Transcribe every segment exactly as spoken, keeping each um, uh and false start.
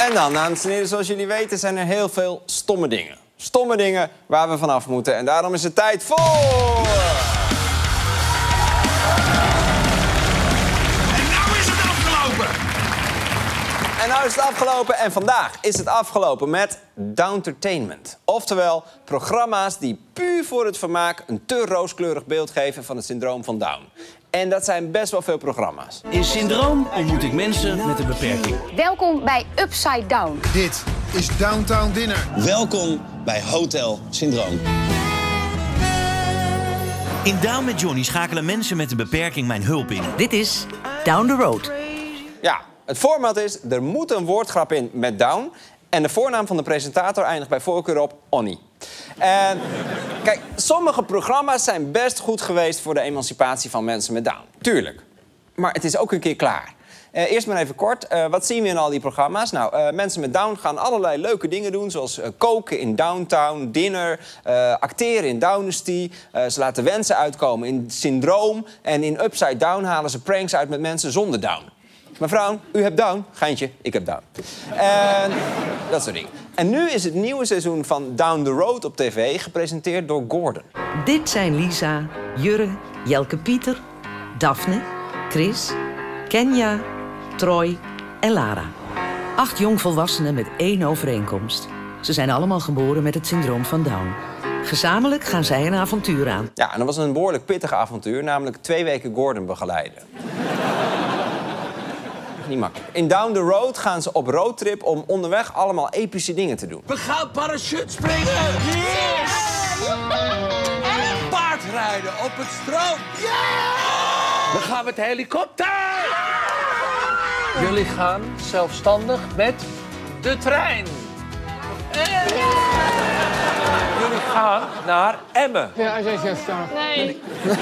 En dan, dames en heren, zoals jullie weten, zijn er heel veel stomme dingen. Stomme dingen waar we vanaf moeten. En daarom is het tijd voor... En nou is het afgelopen! En nou is het afgelopen en vandaag is het afgelopen met Downtertainment. Oftewel, programma's die puur voor het vermaak een te rooskleurig beeld geven van het syndroom van Down. En dat zijn best wel veel programma's. In Syndroom ontmoet ik mensen met een beperking. Welkom bij Upside Down. Dit is Downtown Dinner. Welkom bij Hotel Syndroom. In Down met Johnny schakelen mensen met een beperking mijn hulp in. Dit is Down the Road. Ja, het format is, er moet een woordgrap in met Down. En de voornaam van de presentator eindigt bij voorkeur op Onnie. En kijk, sommige programma's zijn best goed geweest voor de emancipatie van mensen met Down. Tuurlijk. Maar het is ook een keer klaar. Uh, eerst maar even kort. Uh, wat zien we in al die programma's? Nou, uh, mensen met Down gaan allerlei leuke dingen doen. Zoals uh, koken in Downtown, dinner, uh, acteren in Downesty. Uh, ze laten wensen uitkomen in Syndroom. En in Upside Down halen ze pranks uit met mensen zonder Down. Mevrouw, u hebt Down. Geintje, ik heb Down. En dat soort dingen. En nu is het nieuwe seizoen van Down the Road op tv gepresenteerd door Gordon. Dit zijn Lisa, Jurre, Jelke Pieter, Daphne, Chris, Kenya, Troy en Lara. Acht jongvolwassenen met één overeenkomst. Ze zijn allemaal geboren met het syndroom van Down. Gezamenlijk gaan zij een avontuur aan. Ja, en dat was een behoorlijk pittig avontuur, namelijk twee weken Gordon begeleiden. Niet makkelijk. In Down the Road gaan ze op roadtrip om onderweg allemaal epische dingen te doen. We gaan parachute springen! Yes! Paardrijden op het strand! Yeah! We gaan met de helikopter! Jullie gaan zelfstandig met de trein. En... Jullie gaan naar Emmen. Ja, als jij zelfstandig. Nee.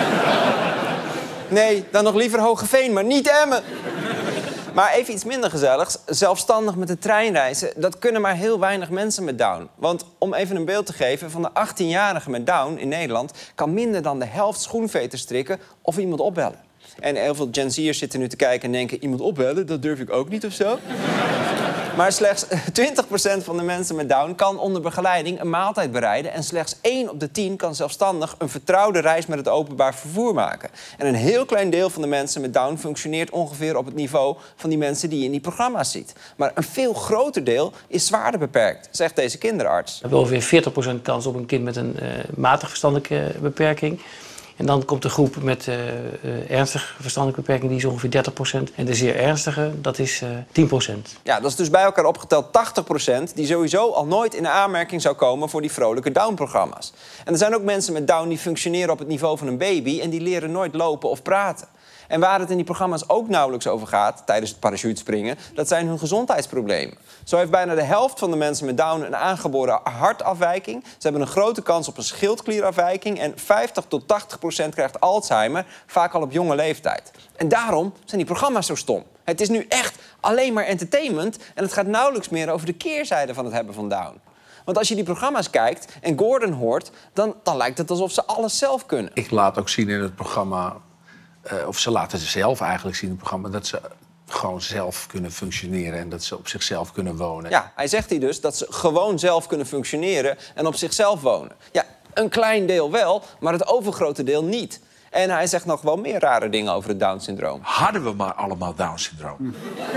Nee, dan nog liever Hogeveen, maar niet Emmen. Maar even iets minder gezelligs. Zelfstandig met de trein reizen, dat kunnen maar heel weinig mensen met Down. Want om even een beeld te geven, van de achttienjarigen met Down in Nederland kan minder dan de helft schoenveters strikken of iemand opbellen. En heel veel Gen Z'ers zitten nu te kijken en denken, iemand opbellen, dat durf ik ook niet of zo. Maar slechts twintig procent van de mensen met Down kan onder begeleiding een maaltijd bereiden. En slechts één op de tien kan zelfstandig een vertrouwde reis met het openbaar vervoer maken. En een heel klein deel van de mensen met Down functioneert ongeveer op het niveau van die mensen die je in die programma's ziet. Maar een veel groter deel is zwaarder beperkt, zegt deze kinderarts. We hebben ongeveer veertig procent kans op een kind met een uh, matig verstandelijke beperking. En dan komt de groep met uh, uh, ernstige verstandelijke beperking, die is ongeveer dertig procent. En de zeer ernstige, dat is uh, tien procent. Ja, dat is dus bij elkaar opgeteld tachtig procent... die sowieso al nooit in de aanmerking zou komen voor die vrolijke Down-programma's. En er zijn ook mensen met Down die functioneren op het niveau van een baby... en die leren nooit lopen of praten. En waar het in die programma's ook nauwelijks over gaat, tijdens het parachutespringen, dat zijn hun gezondheidsproblemen. Zo heeft bijna de helft van de mensen met Down een aangeboren hartafwijking. Ze hebben een grote kans op een schildklierafwijking. En vijftig tot tachtig procent krijgt Alzheimer, vaak al op jonge leeftijd. En daarom zijn die programma's zo stom. Het is nu echt alleen maar entertainment en het gaat nauwelijks meer over de keerzijde van het hebben van Down. Want als je die programma's kijkt en Gordon hoort, dan, dan lijkt het alsof ze alles zelf kunnen. Ik laat ook zien in het programma, uh, of ze laten ze zelf eigenlijk zien in het programma, dat ze gewoon zelf kunnen functioneren en dat ze op zichzelf kunnen wonen. Ja, hij zegt hier dus dat ze gewoon zelf kunnen functioneren en op zichzelf wonen. Ja, een klein deel wel, maar het overgrote deel niet. En hij zegt nog wel meer rare dingen over het Down-syndroom. Hadden we maar allemaal Down-syndroom. Hm.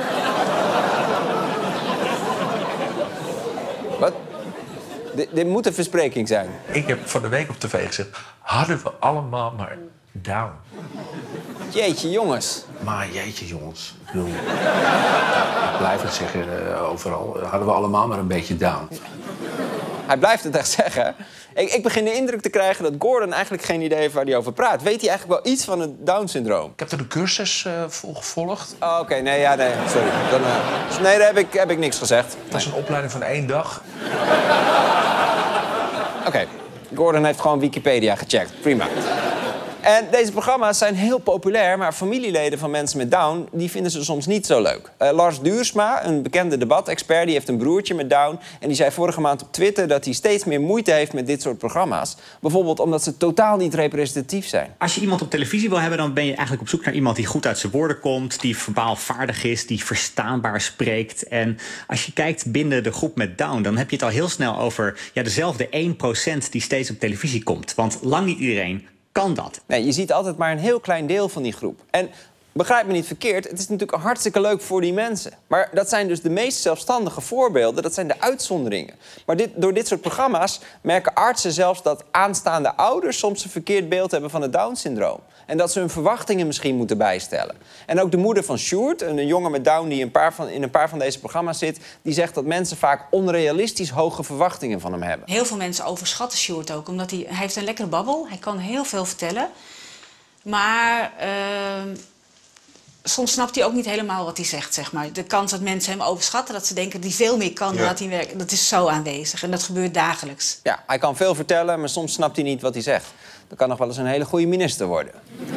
Wat? D- dit moet een verspreking zijn. Ik heb van de week op tv gezegd, hadden we allemaal maar Down. Jeetje, jongens. Maar jeetje, jongens. Ik bedoel, ik blijf het zeggen uh, overal. Hadden we allemaal maar een beetje Down. Hij blijft het echt zeggen. Ik, ik begin de indruk te krijgen dat Gordon eigenlijk geen idee heeft waar hij over praat. Weet hij eigenlijk wel iets van het Down-syndroom? Ik heb er een cursus uh, voor gevolgd. Oh, oké. Okay. Nee, ja, nee. Sorry. Dan, uh... Nee, daar heb ik, heb ik niks gezegd. Het was een opleiding van één dag. Oké. Okay. Gordon heeft gewoon Wikipedia gecheckt. Prima. En deze programma's zijn heel populair, maar familieleden van mensen met Down die vinden ze soms niet zo leuk. Uh, Lars Duursma, een bekende debatexpert, die heeft een broertje met Down. En die zei vorige maand op Twitter dat hij steeds meer moeite heeft met dit soort programma's. Bijvoorbeeld omdat ze totaal niet representatief zijn. Als je iemand op televisie wil hebben, dan ben je eigenlijk op zoek naar iemand die goed uit zijn woorden komt, die verbaal vaardig is, die verstaanbaar spreekt. En als je kijkt binnen de groep met Down, dan heb je het al heel snel over ja, dezelfde één procent die steeds op televisie komt. Want lang niet iedereen kan dat. Nee, je ziet altijd maar een heel klein deel van die groep. En begrijp me niet verkeerd, het is natuurlijk hartstikke leuk voor die mensen. Maar dat zijn dus de meest zelfstandige voorbeelden, dat zijn de uitzonderingen. Maar dit, door dit soort programma's merken artsen zelfs dat aanstaande ouders soms een verkeerd beeld hebben van het Down-syndroom. En dat ze hun verwachtingen misschien moeten bijstellen. En ook de moeder van Sjoerd, een jongen met Down die een paar van, in een paar van deze programma's zit, die zegt dat mensen vaak onrealistisch hoge verwachtingen van hem hebben. Heel veel mensen overschatten Sjoerd ook, omdat hij, hij heeft een lekkere babbel. Hij kan heel veel vertellen. Maar uh, soms snapt hij ook niet helemaal wat hij zegt, zeg maar. De kans dat mensen hem overschatten, dat ze denken dat hij veel meer kan dan ja. dat hij werkt, dat is zo aanwezig. En dat gebeurt dagelijks. Ja, hij kan veel vertellen, maar soms snapt hij niet wat hij zegt. Dat kan nog wel eens een hele goede minister worden.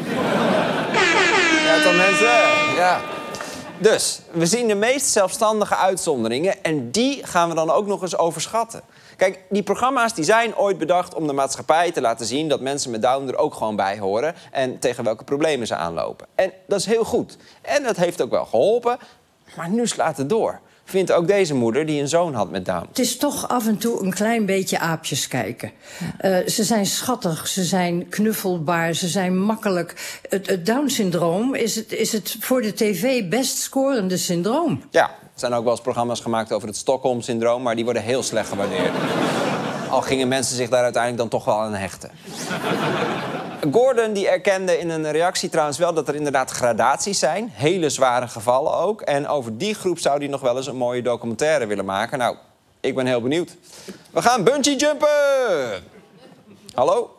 Ja, toch mensen? Ja. Dus, we zien de meest zelfstandige uitzonderingen en die gaan we dan ook nog eens overschatten. Kijk, die programma's die zijn ooit bedacht om de maatschappij te laten zien dat mensen met Down er ook gewoon bij horen en tegen welke problemen ze aanlopen. En dat is heel goed. En dat heeft ook wel geholpen, maar nu slaat het door. Vindt ook deze moeder die een zoon had met Down. Het is toch af en toe een klein beetje aapjes kijken. Uh, ze zijn schattig, ze zijn knuffelbaar, ze zijn makkelijk. Het, het Down-syndroom is het, is het voor de tv best scorende syndroom. Ja, er zijn ook wel eens programma's gemaakt over het Stockholm-syndroom, maar die worden heel slecht gewaardeerd. Al gingen mensen zich daar uiteindelijk dan toch wel aan hechten. Gordon die erkende in een reactie trouwens wel dat er inderdaad gradaties zijn. Hele zware gevallen ook. En over die groep zou hij nog wel eens een mooie documentaire willen maken. Nou, ik ben heel benieuwd. We gaan bungee jumpen! Hallo?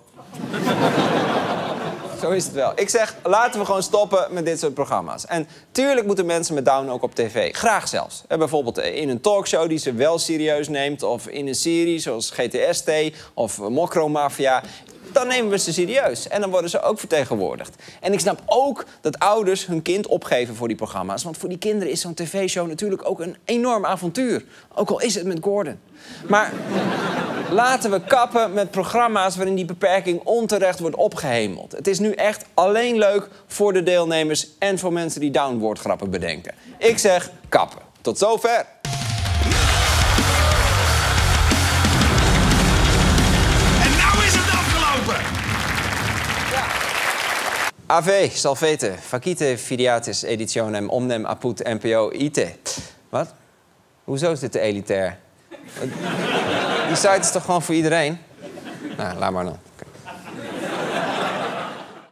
Zo is het wel. Ik zeg, laten we gewoon stoppen met dit soort programma's. En tuurlijk moeten mensen met Down ook op tv. Graag zelfs. En bijvoorbeeld in een talkshow die ze wel serieus neemt, of in een serie zoals G T S T of Mokro Mafia. Dan nemen we ze serieus. En dan worden ze ook vertegenwoordigd. En ik snap ook dat ouders hun kind opgeven voor die programma's. Want voor die kinderen is zo'n tv-show natuurlijk ook een enorm avontuur. Ook al is het met Gordon. Maar laten we kappen met programma's waarin die beperking onterecht wordt opgehemeld. Het is nu echt alleen leuk voor de deelnemers en voor mensen die Down-woordgrappen bedenken. Ik zeg kappen. Tot zover. Ave, salvete, facite filiatis editionem omnem apud N P O ite. Wat? Hoezo is dit te elitair? Die site is toch gewoon voor iedereen? Nou, laat maar dan.